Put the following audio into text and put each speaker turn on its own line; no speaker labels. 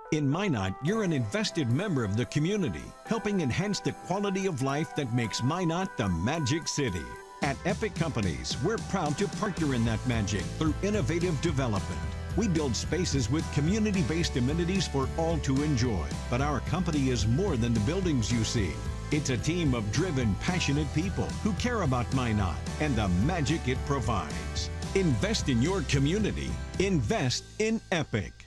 In Minot, you're an invested member of the community, helping enhance the quality of life that makes Minot the Magic City. At Epic Companies, we're proud to partner in that magic through innovative development. We build spaces with community-based amenities for all to enjoy. But our company is more than the buildings you see. It's a team of driven, passionate people who care about Minot and the magic it provides. Invest in your community. Invest in Epic.